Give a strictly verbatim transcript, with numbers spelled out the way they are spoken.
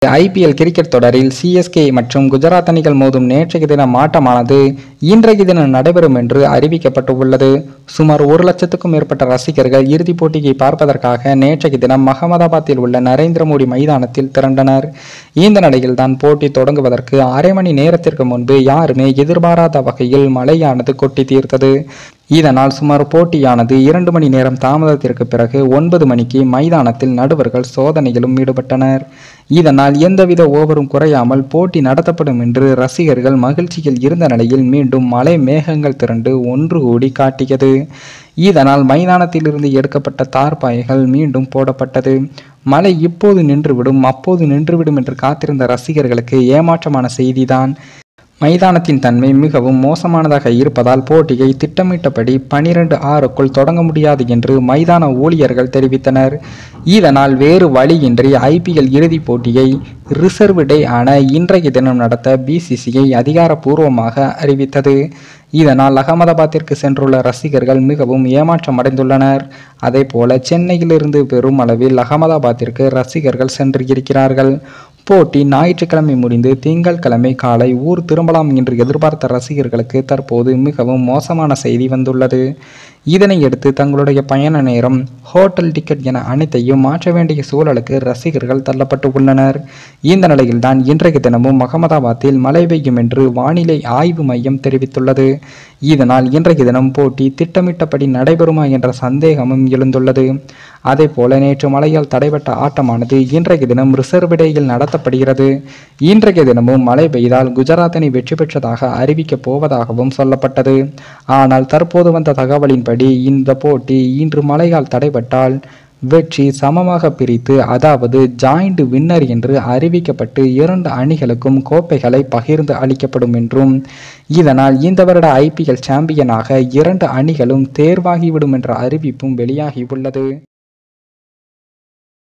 IPL cricket தொடரில் CSK மற்றும் குஜராத் அணிகள் மோதும் நேற்றைய தினம் ஆட்டமானது இன்றைய தினம் நடைபெறும் என்று அறிவிக்கப்பட்டுள்ளது. சுமார் ஒரு லட்சத்துக்கும் மேற்பட்ட ரசிகர்கள் இறுதிப் போட்டியை பார்ப்பதற்காக நேற்றைய தினம் அகமதாபாத்தில் உள்ள நரேந்திர மோடி மைதானத்தில் திரண்டனர். இந்த நிலையில் தான் போட்டி தொடங்குவதற்கு அரை மணி நேரத்திற்கு முன்பு யாருமே எதிர்பாராத வகையில் மழையானது கொட்டி தீர்த்தது. இதனால் சுமார் போட்டியானது இரண்டு மணி நேரம் தாமதத்திற்கு பிறகு ஒன்பது மணிக்கு மைதானத்தில் நடுவர்கள் சோதனையிலும் ஈடுபட்டனர். இதனால் எந்தவித ஓவரும் குறையாமல் போட்டி நடத்தப்படும் என்று ரசிகர்கள் மகிழ்ச்சியில் இருந்த நிலையில் மீண்டும் மழை மேகங்கள் திரண்டு ஒன்று கூடி காட்டியது. இதனால் மைதானத்திலிருந்து எடுக்கப்பட்ட தார்பாய்கள் மீண்டும் போடப்பட்டது. மழை இப்போது நின்றுவிடும் அப்போது நின்றுவிடும் என்று காத்திருந்த ரசிகர்களுக்கு ஏமாற்றமான செய்திதான். மைதானத்தின் தன்மை மிகவும் மோசமானதாக இருப்பதால் போட்டியை திட்டமிட்டபடி பனிரெண்டு ஆறுக்குள் தொடங்க முடியாது என்று மைதான ஊழியர்கள் தெரிவித்தனர். இதனால் வேறு வழியின்றி ஐபிஎல் இறுதிப் போட்டியை ரிசர்வ் டே ஆன இன்றைய தினம் நடத்த பிசிசிஐ அதிகாரப்பூர்வமாக அறிவித்தது. இதனால் அகமதாபாத்திற்கு சென்றுள்ள ரசிகர்கள் மிகவும் ஏமாற்றம் அடைந்துள்ளனர். அதே போல சென்னையிலிருந்து பெரும் அளவில் அகமதாபாத்திற்கு ரசிகர்கள் சென்று இருக்கிறார்கள். போட்டி ஞாயிற்றுக்கிழமை முடிந்து திங்கள் கிழமை காலை ஊர் திரும்பலாம் என்று எதிர்பார்த்த ரசிகர்களுக்கு தற்போது மிகவும் மோசமான செய்தி வந்துள்ளது. இதனையடுத்து தங்களுடைய பயண நேரம், ஹோட்டல் டிக்கெட் என அனைத்தையும் மாற்ற வேண்டிய சூழலுக்கு ரசிகர்கள் தள்ளப்பட்டு உள்ளனர். இந்த நிலையில்தான் இன்றைய தினமும் அகமதாபாத்தில் மழை பெய்யும் என்று வானிலை ஆய்வு மையம் தெரிவித்துள்ளது. இதனால் இன்றைய தினம் போட்டி திட்டமிட்டபடி நடைபெறுமா என்ற சந்தேகமும் எழுந்துள்ளது. அதே போல நேற்று மழையால் தடைபட்ட ஆட்டமானது இன்றைய தினம் ரிசர்வ் டேயில் நடத்தப்படுகிறது. இன்றைய தினமும் மழை பெய்தால் குஜராத் அணி வெற்றி பெற்றதாக அறிவிக்கப் போவதாகவும் சொல்லப்பட்டது. ஆனால் தற்போது வந்த தகவலின்படி இந்த போட்டி இன்று மழையால் தடைபட்டால் வெற்றி சமமாக பிரித்து, அதாவது ஜாயிண்ட் வின்னர் என்று அறிவிக்கப்பட்டு இரண்டு அணிகளுக்கும் கோப்பைகளை பகிர்ந்து அளிக்கப்படும் என்றும், இதனால் இந்த வருட ஐபிஎல் சாம்பியனாக இரண்டு அணிகளும் தேர்வாகிவிடும் என்ற அறிவிப்பும் வெளியாகியுள்ளது.